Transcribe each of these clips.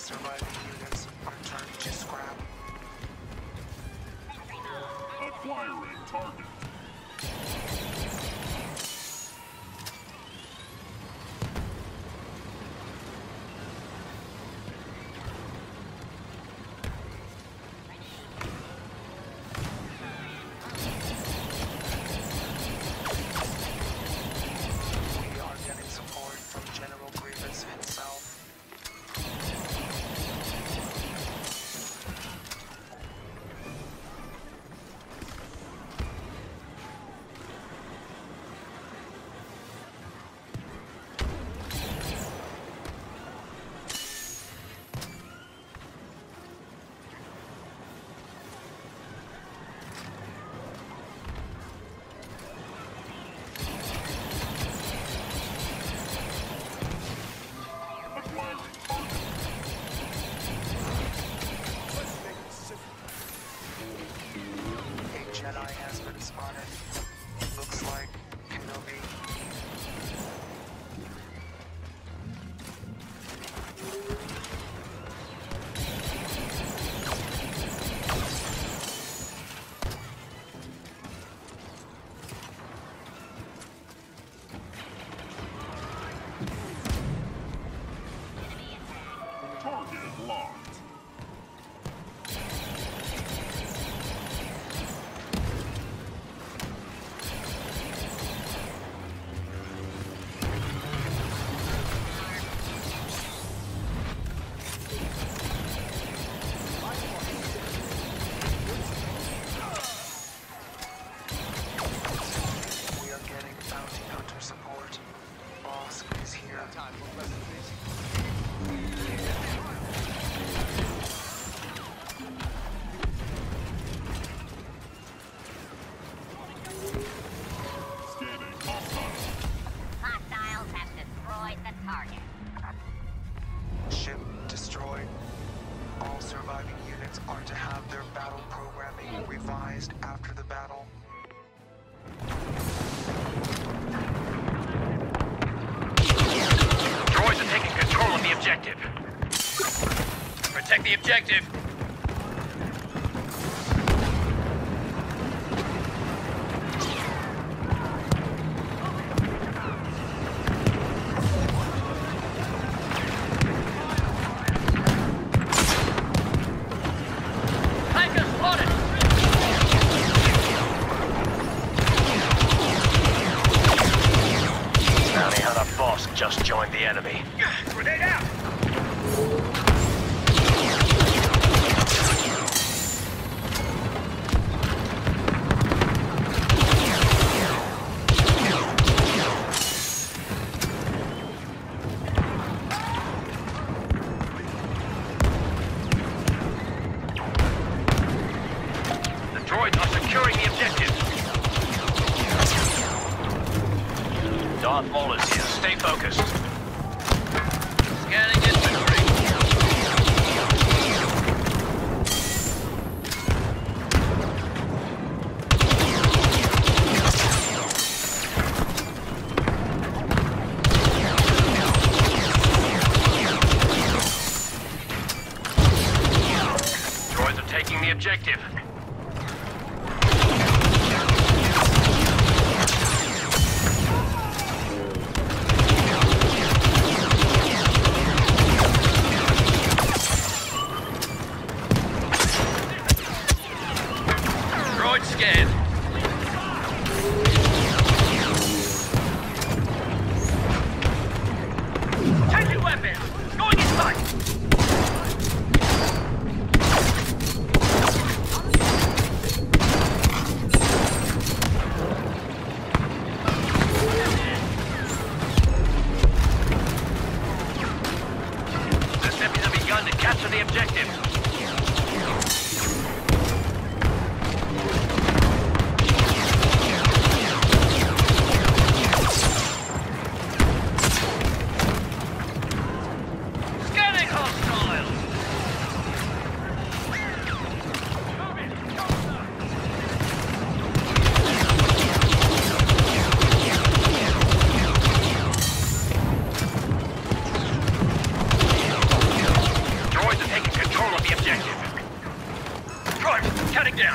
surviving units are turned to scrap. Acquiring target. We are getting support from General Grievous himself. A Jedi has been spotted. Looks like Kenobi. Target locked. We are getting bounty hunter support. Boss is here. Time for presentation. Scanning hostile. Hostiles have destroyed the target. Ship destroyed. All surviving units are to have their battle programming revised after the battle. Droids are taking control of the objective. Protect the objective. Tanker spotted! Bounty hunter boss just joined the enemy. Grenade out! The droids are securing the objective. Darth Maul is here. Stay focused. Scanning inventory. Droids are taking the objective. Droid scan. Take your weapon. Going inside. The Zippys have begun to capture the objective. Scanning hostile! cutting down.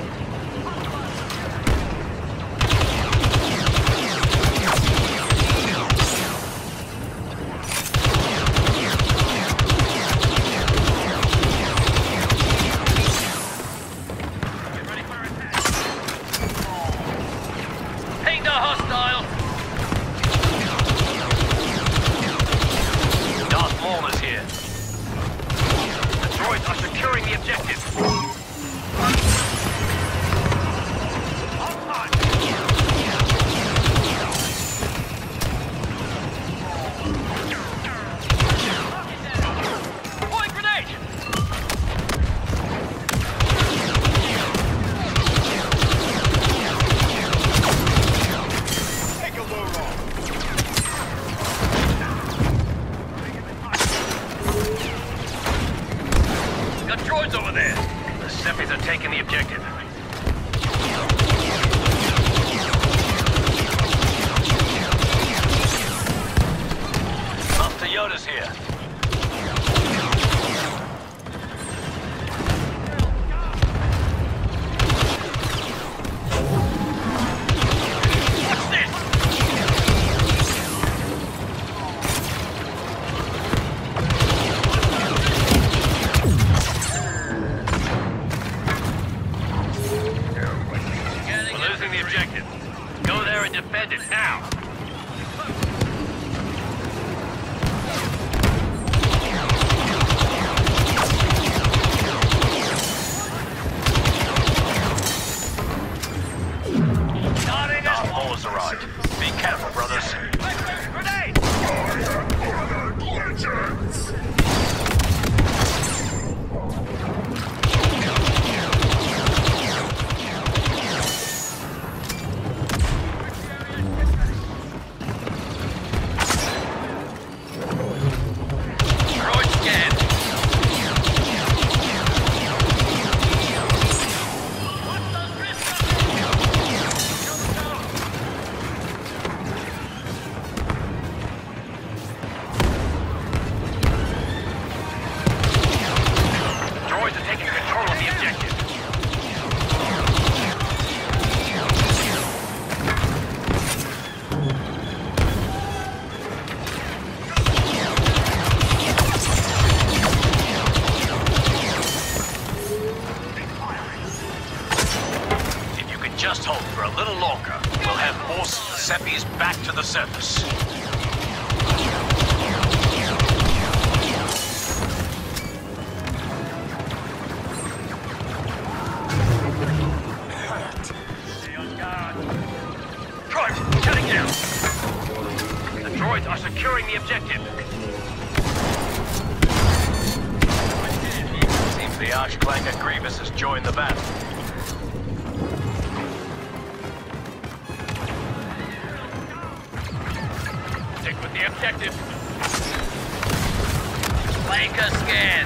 Just hold for a little longer. We'll have more Seppies back to the surface. Stay on guard. Droids, cutting down. The droids are securing the objective. Seems the Archclanker Grievous has joined the battle. With the objective. Flanker scan.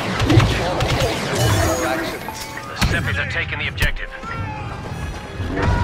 The Seppies are taking the objective.